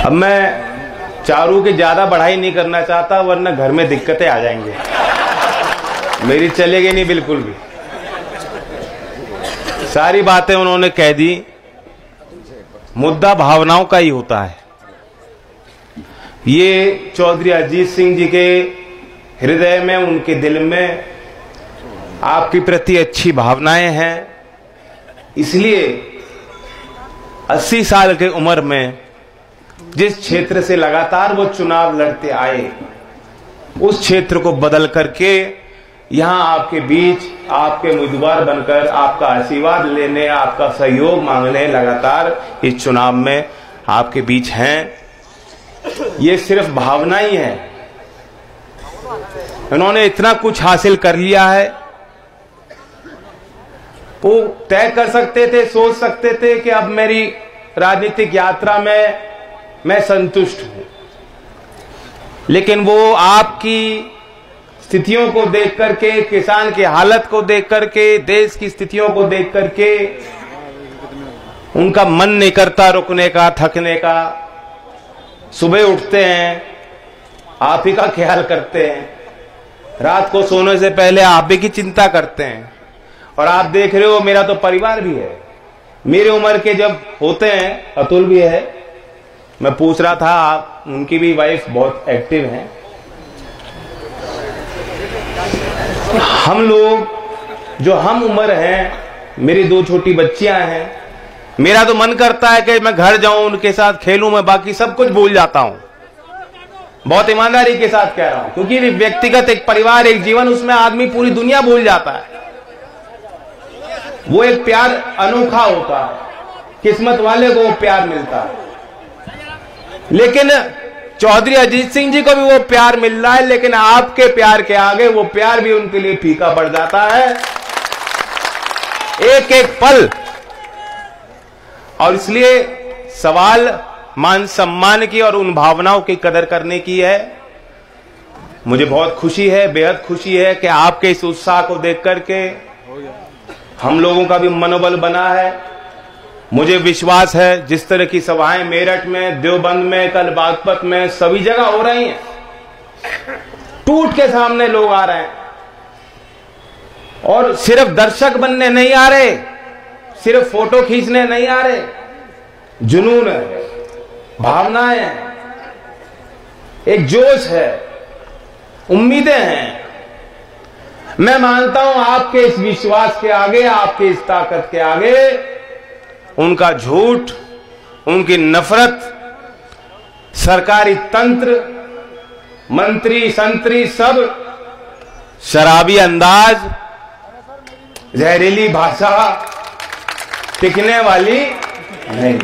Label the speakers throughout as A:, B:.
A: अब मैं चारू के ज्यादा बढ़ाई नहीं करना चाहता, वरना घर में दिक्कतें आ जाएंगे, मेरी चलेगी नहीं बिल्कुल भी। सारी बातें उन्होंने कह दी। मुद्दा भावनाओं का ही होता है। ये चौधरी अजीत सिंह जी के हृदय में, उनके दिल में आपके प्रति अच्छी भावनाएं हैं, इसलिए 80 साल की उम्र में जिस क्षेत्र से लगातार वो चुनाव लड़ते आए, उस क्षेत्र को बदल करके यहां आपके बीच आपके उम्मीदवार बनकर आपका आशीर्वाद लेने, आपका सहयोग मांगने लगातार इस चुनाव में आपके बीच हैं। ये सिर्फ भावना ही है। उन्होंने इतना कुछ हासिल कर लिया है, वो तय कर सकते थे, सोच सकते थे कि अब मेरी राजनीतिक यात्रा में मैं संतुष्ट हूं, लेकिन वो आपकी स्थितियों को देख करके, किसान की हालत को देख करके, देश की स्थितियों को देख करके उनका मन नहीं करता रुकने का, थकने का। सुबह उठते हैं, आप ही का ख्याल करते हैं, रात को सोने से पहले आप ही की चिंता करते हैं। और आप देख रहे हो, मेरा तो परिवार भी है, मेरी उम्र के जब होते हैं, अतुल भी है, मैं पूछ रहा था, आप उनकी भी वाइफ बहुत एक्टिव हैं। हम लोग जो हम उम्र हैं, मेरी 2 छोटी बच्चियां हैं, मेरा तो मन करता है कि मैं घर जाऊं, उनके साथ खेलूं, मैं बाकी सब कुछ भूल जाता हूं। बहुत ईमानदारी के साथ कह रहा हूं, क्योंकि व्यक्तिगत एक परिवार, एक जीवन, उसमें आदमी पूरी दुनिया भूल जाता है। वो एक प्यार अनोखा होता है, किस्मत वाले को वो प्यार मिलता है। लेकिन चौधरी अजीत सिंह जी को भी वो प्यार मिल रहा है, लेकिन आपके प्यार के आगे वो प्यार भी उनके लिए फीका पड़ जाता है, एक एक पल। और इसलिए सवाल मान सम्मान की और उन भावनाओं की कदर करने की है। मुझे बहुत खुशी है, बेहद खुशी है कि आपके इस उत्साह को देख करके हम लोगों का भी मनोबल बना है। मुझे विश्वास है, जिस तरह की सभाएं मेरठ में, देवबंद में, कल बागपत में, सभी जगह हो रही हैं, टूट के सामने लोग आ रहे हैं, और सिर्फ दर्शक बनने नहीं आ रहे, सिर्फ फोटो खींचने नहीं आ रहे, जुनून है, भावनाएं हैं, एक जोश है, उम्मीदें हैं। मैं मानता हूं आपके इस विश्वास के आगे, आपके इस ताकत के आगे, उनका झूठ, उनकी नफरत, सरकारी तंत्र, मंत्री संतरी, सब शराबी अंदाज, जहरीली भाषा टिकने वाली नहीं।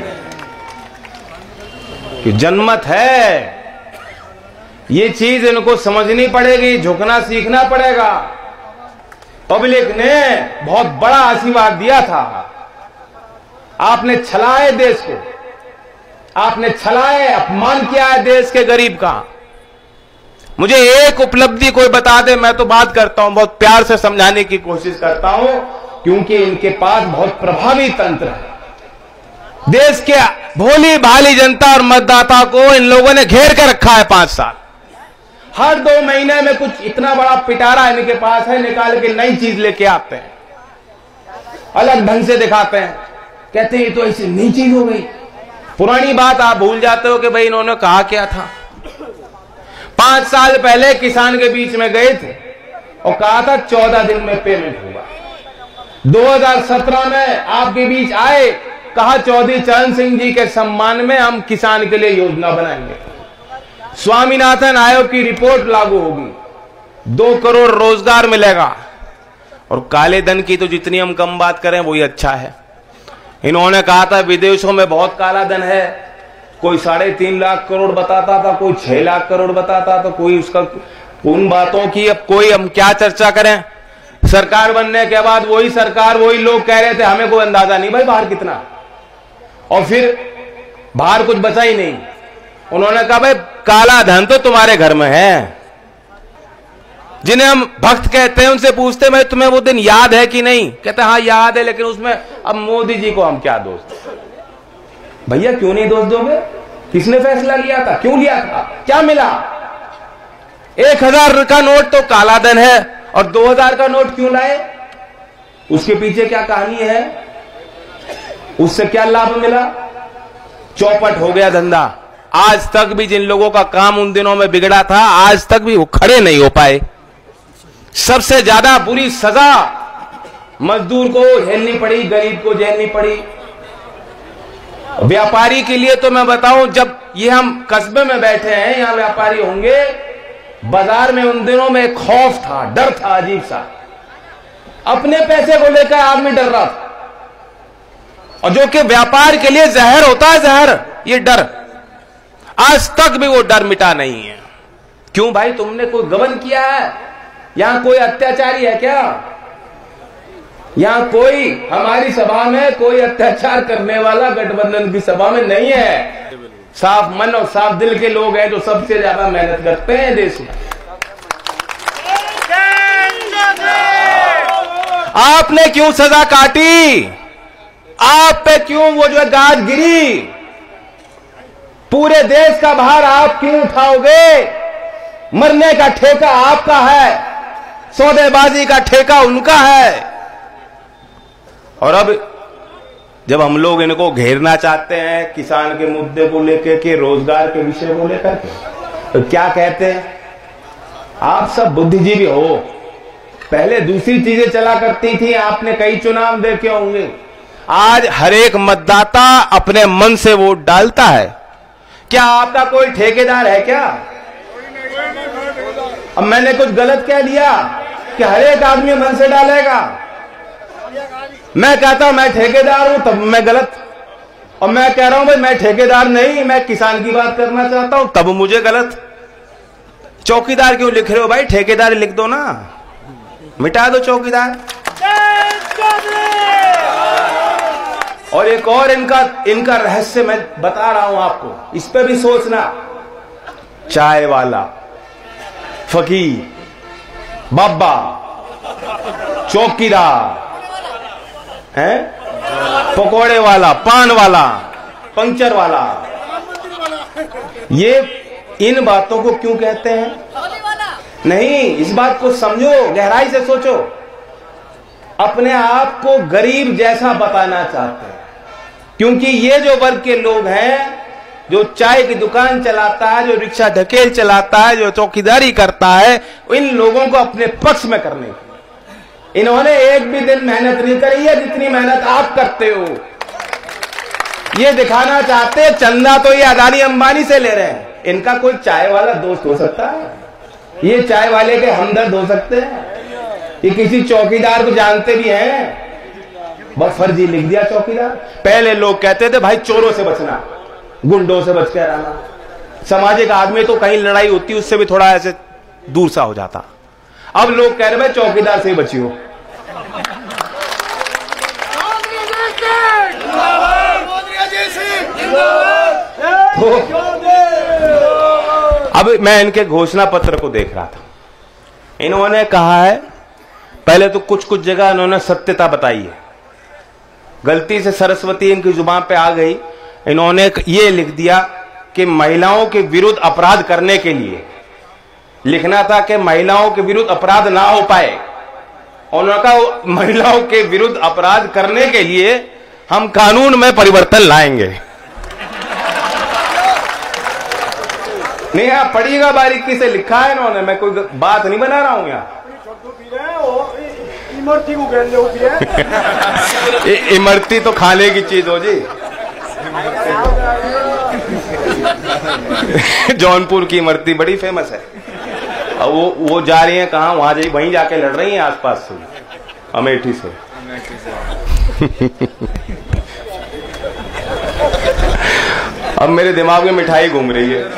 A: कि जनमत है, ये चीज इनको समझनी पड़ेगी, झुकना सीखना पड़ेगा। पब्लिक ने बहुत बड़ा आशीर्वाद दिया था, आपने छलाए देश को, आपने छलाए, अपमान किया है देश के गरीब का। मुझे एक उपलब्धि कोई बता दे, मैं तो बात करता हूं, बहुत प्यार से समझाने की कोशिश करता हूं, क्योंकि इनके पास बहुत प्रभावी तंत्र है। देश के भोली भाली जनता और मतदाता को इन लोगों ने घेर कर रखा है 5 साल। हर 2 महीने में कुछ इतना बड़ा पिटारा इनके पास है, निकाल के नई चीज लेके आते हैं, अलग ढंग से दिखाते हैं, कहते हैं ये तो ऐसी नई चीज हो गई। पुरानी बात आप भूल जाते हो कि भाई इन्होंने कहा क्या था। 5 साल पहले किसान के बीच में गए थे और कहा था 14 दिन में पेमेंट होगा। 2017 में आपके बीच आए, कहा चौधरी चरण सिंह जी के सम्मान में हम किसान के लिए योजना बनाएंगे, स्वामीनाथन आयोग की रिपोर्ट लागू होगी, 2 करोड़ रोजगार मिलेगा। और काले धन की तो जितनी हम कम बात करें वही अच्छा है। इन्होंने कहा था विदेशों में बहुत काला धन है, कोई 3.5 लाख करोड़ बताता था, कोई 6 लाख करोड़ बताता था, कोई उसका उन बातों की अब कोई हम क्या चर्चा करें। सरकार बनने के बाद वही सरकार, वही लोग कह रहे थे हमें कोई अंदाजा नहीं भाई बाहर कितना, और फिर बाहर कुछ बचा ही नहीं। उन्होंने कहा भाई काला धन तो तुम्हारे घर में है। जिन्हें हम भक्त कहते हैं उनसे पूछते मैं तुम्हें वो दिन याद है कि नहीं, कहते हाँ याद है, लेकिन उसमें अब मोदी जी को हम क्या दोष दें। भैया क्यों नहीं दोष दोगे, किसने फैसला लिया था? क्यों लिया था? क्या मिला? 1000 का नोट तो काला धन है, और 2000 का नोट क्यों लाए? उसके पीछे क्या कहानी है? उससे क्या लाभ मिला? चौपट हो गया धंधा। आज तक भी जिन लोगों का काम उन दिनों में बिगड़ा था, आज तक भी वो खड़े नहीं हो पाए। सबसे ज्यादा बुरी सजा मजदूर को झेलनी पड़ी, गरीब को झेलनी पड़ी। व्यापारी के लिए तो मैं बताऊं, जब ये हम कस्बे में बैठे हैं, यहां व्यापारी होंगे, बाजार में उन दिनों में खौफ था, डर था अजीब सा। अपने पैसे को लेकर आदमी डर रहा था, और जो कि व्यापार के लिए जहर होता है, जहर, ये डर। आज तक भी वो डर मिटा नहीं है। क्यों भाई? तुमने कोई गबन किया है? यहां कोई अत्याचारी है क्या? यहां कोई, हमारी सभा में कोई अत्याचार करने वाला गठबंधन की सभा में नहीं है। साफ मन और साफ दिल के लोग हैं जो सबसे ज्यादा मेहनत करते हैं देश में। आपने क्यों सजा काटी? आप पे क्यों वो जो गाज गिरी? पूरे देश का भार आप क्यों उठाओगे? मरने का ठेका आपका है, सौदेबाजी का ठेका उनका है। और अब जब हम लोग इनको घेरना चाहते हैं किसान के मुद्दे को लेकर के, रोजगार के विषय को लेकर के, तो क्या कहते हैं? आप सब बुद्धिजीवी हो। पहले दूसरी चीजें चला करती थी, आपने कई चुनाव देखे होंगे। आज हर एक मतदाता अपने मन से वोट डालता है। क्या आपका कोई ठेकेदार है क्या? अब मैंने कुछ गलत कह दिया कि हर एक आदमी मन से डालेगा? मैं कहता हूं मैं ठेकेदार हूं, तब मैं गलत। और मैं कह रहा हूं भाई मैं ठेकेदार नहीं, मैं किसान की बात करना चाहता हूं, तब मुझे गलत। चौकीदार क्यों लिख रहे हो भाई? ठेकेदार लिख दो ना, मिटा दो चौकीदार। और एक और इनका रहस्य मैं बता रहा हूं आपको, इस पे भी सोचना। चाय वाला, फकीर, बाबा, चौकीदार है, पकोड़े वाला, पान वाला, पंक्चर वाला, ये इन बातों को क्यों कहते हैं? नहीं, इस बात को समझो, गहराई से सोचो। अपने आप को गरीब जैसा बताना चाहते हैं, क्योंकि ये जो वर्ग के लोग हैं, जो चाय की दुकान चलाता है, जो रिक्शा ढकेल चलाता है, जो चौकीदारी करता है, इन लोगों को अपने पक्ष में करने की इन्होंने एक भी दिन मेहनत नहीं करी है जितनी मेहनत आप करते हो। ये दिखाना चाहते हैं चंदा तो ये अदानी अंबानी से ले रहे हैं। इनका कोई चाय वाला दोस्त हो सकता है? ये चाय वाले के हमदर्द हो सकते हैं? ये किसी चौकीदार को जानते भी हैं? बस फर्जी लिख दिया चौकीदार। पहले लोग कहते थे भाई चोरों से बचना, गुंडों से बच कर रहना। सामाजिक आदमी तो कहीं लड़ाई होती उससे भी थोड़ा ऐसे दूर सा हो जाता। अब लोग कह रहे हैं चौकीदार से ही बचियो। अब मैं इनके घोषणा पत्र को देख रहा था। इन्होंने कहा है, पहले तो कुछ कुछ जगह इन्होंने सत्यता बताई है, गलती से सरस्वती इनकी जुबान पे आ गई। इन्होंने ये लिख दिया कि महिलाओं के विरुद्ध अपराध करने के लिए, लिखना था कि महिलाओं के विरुद्ध अपराध ना हो पाए। उन्होंने कहा महिलाओं के विरुद्ध अपराध करने के लिए हम कानून में परिवर्तन लाएंगे। नहीं, आप पढ़िएगा, बारीकी से लिखा है इन्होंने, मैं कोई बात नहीं बना रहा हूं यहाँ। इमरती को कहते होती है। इमरती तो खाने की चीज हो जी। जौनपुर की इमरती बड़ी फेमस है। अब वो जा रही हैं कहाँ? वहीं जाके लड़ रही हैं आसपास से, अमेठी से। अब मेरे दिमाग में मिठाई घूम रही है।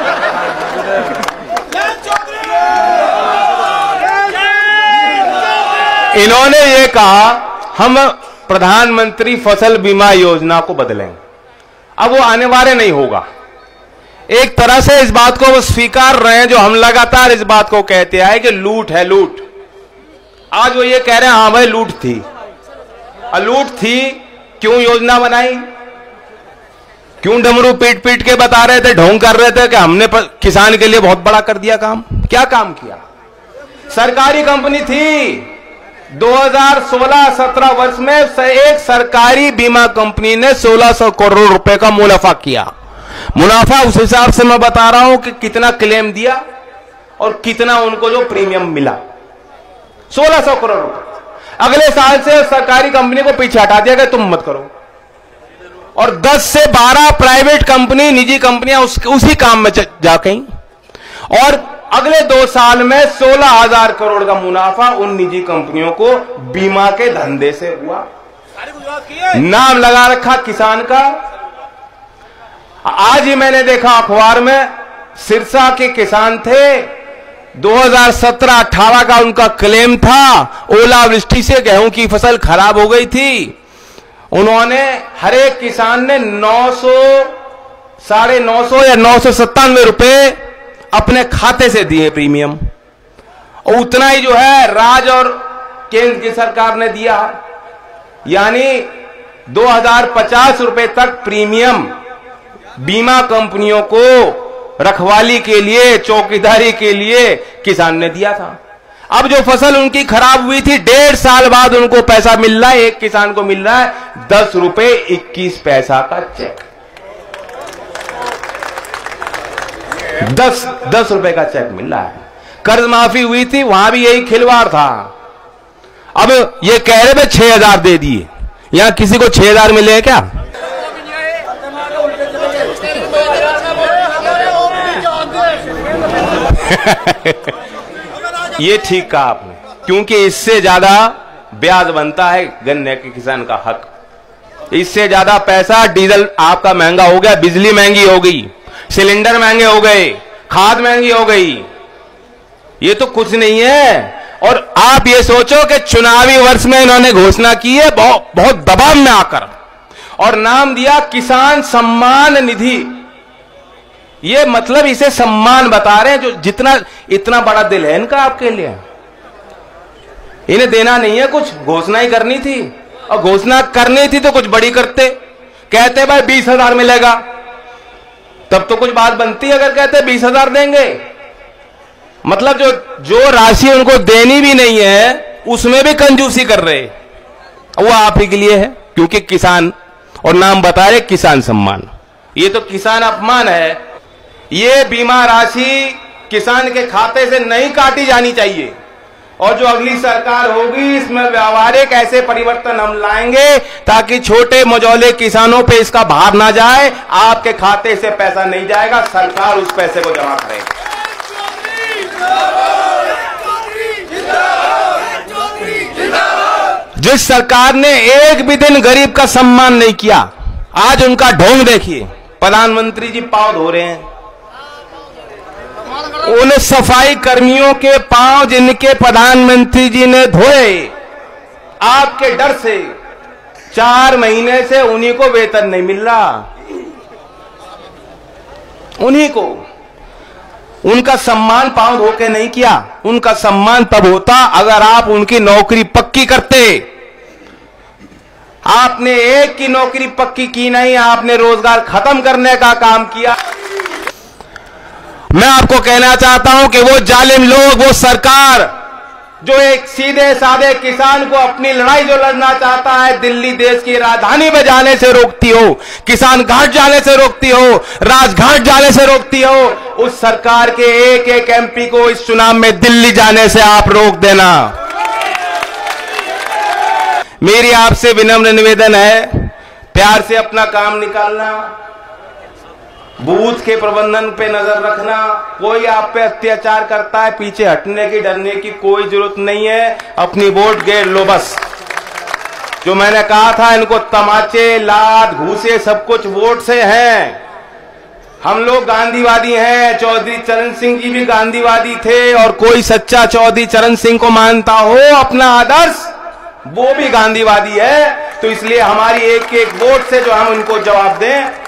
A: इन्होंने ये कहा हम प्रधानमंत्री फसल बीमा योजना को बदलेंगे। अब वो अनिवार्य नहीं होगा। एक तरह से इस बात को वो स्वीकार रहे हैं, जो हम लगातार इस बात को कहते आए कि लूट है, लूट। आज वो ये कह रहे हैं हाँ भाई लूट थी। लूट थी, क्यों योजना बनाई? क्यों डमरू पीट पीट के बता रहे थे, ढोंग कर रहे थे कि हमने किसान के लिए बहुत बड़ा कर दिया काम? क्या काम किया? सरकारी कंपनी थी। 2016-17 वर्ष में एक सरकारी बीमा कंपनी ने 1600 करोड़ रुपए का मुनाफा किया। मुनाफा उस हिसाब से मैं बता रहा हूं कि कितना क्लेम दिया और कितना उनको जो प्रीमियम मिला। 1600 करोड़ रुपए। अगले साल से सरकारी कंपनी को पीछे हटा दिया गया, तुम मत करो। और 10 से 12 प्राइवेट कंपनी, निजी कंपनियां उसी काम में जा गई। और अगले 2 साल में 16,000 करोड़ का मुनाफा उन निजी कंपनियों को बीमा के धंधे से हुआ। नाम लगा रखा किसान का। आज ही मैंने देखा अखबार में, सिरसा के किसान थे, 2017-18 का उनका क्लेम था। ओलावृष्टि से गेहूं की फसल खराब हो गई थी। उन्होंने, हर एक किसान ने 900, 950 या 997 रुपए अपने खाते से दिए प्रीमियम। और उतना ही जो है राज्य और केंद्र की सरकार ने दिया। यानी 2050 रुपए तक प्रीमियम बीमा कंपनियों को रखवाली के लिए, चौकीदारी के लिए किसान ने दिया था। अब जो फसल उनकी खराब हुई थी, 1.5 साल बाद उनको पैसा मिल रहा है। एक किसान को मिल रहा है 10 रुपए 21 पैसा का चेक। 10 रुपए का चेक मिल रहा है। कर्ज माफी हुई थी, वहां भी यही खिलवाड़ था। अब ये कह रहे थे 6,000 दे दिए। यहां किसी को 6,000 मिले हैं क्या? ये ठीक कहा आपने, क्योंकि इससे ज्यादा ब्याज बनता है गन्ने के किसान का हक। इससे ज्यादा पैसा, डीजल आपका महंगा हो गया, बिजली महंगी हो गई, सिलेंडर महंगे हो गए, खाद महंगी हो गई। ये तो कुछ नहीं है। और आप ये सोचो कि चुनावी वर्ष में इन्होंने घोषणा की है बहुत दबाव में आकर, और नाम दिया किसान सम्मान निधि। ये मतलब इसे सम्मान बता रहे हैं। जो जितना इतना बड़ा दिल है इनका आपके लिए, इन्हें देना नहीं है कुछ, घोषणा ही करनी थी। और घोषणा करनी थी तो कुछ बड़ी करते, कहते भाई 20,000 मिलेगा, तब तो कुछ बात बनती। अगर कहते 20,000 देंगे, मतलब जो राशि उनको देनी भी नहीं है उसमें भी कंजूसी कर रहे, वो आप ही के लिए है, क्योंकि किसान, और नाम बता रहे किसान सम्मान। ये तो किसान अपमान है। ये बीमा राशि किसान के खाते से नहीं काटी जानी चाहिए। और जो अगली सरकार होगी इसमें व्यावहारिक ऐसे परिवर्तन हम लाएंगे ताकि छोटे मझौले किसानों पे इसका भार ना जाए। आपके खाते से पैसा नहीं जाएगा, सरकार उस पैसे को जमा करेगी। जिस सरकार ने एक भी दिन गरीब का सम्मान नहीं किया, आज उनका ढोंग देखिए। प्रधानमंत्री जी पांव धो रहे हैं। उन सफाई कर्मियों के पांव जिनके प्रधानमंत्री जी ने धोए, आपके डर से 4 महीने से उन्हीं को वेतन नहीं मिल रहा। उन्हीं को उनका सम्मान पांव धो के नहीं किया। उनका सम्मान तब होता अगर आप उनकी नौकरी पक्की करते। आपने एक की नौकरी पक्की की नहीं, आपने रोजगार खत्म करने का काम किया। मैं आपको कहना चाहता हूं कि वो जालिम लोग, वो सरकार जो एक सीधे साधे किसान को अपनी लड़ाई जो लड़ना चाहता है, दिल्ली देश की राजधानी में जाने से रोकती हो, किसान घाट जाने से रोकती हो, राजघाट जाने से रोकती हो, उस सरकार के एक एक एमपी को इस चुनाव में दिल्ली जाने से आप रोक देना। मेरी आपसे विनम्र निवेदन है, प्यार से अपना काम निकालना, बूथ के प्रबंधन पे नजर रखना। कोई आप पे अत्याचार करता है, पीछे हटने की, डरने की कोई जरूरत नहीं है। अपनी वोट गिर लो बस। जो मैंने कहा था, इनको तमाचे, लात, घूसे सब कुछ वोट से हैं। हम लोग गांधीवादी हैं। चौधरी चरण सिंह जी भी गांधीवादी थे, और कोई सच्चा चौधरी चरण सिंह को मानता हो अपना आदर्श, वो भी गांधीवादी है। तो इसलिए हमारी एक एक वोट से जो हम उनको जवाब दें,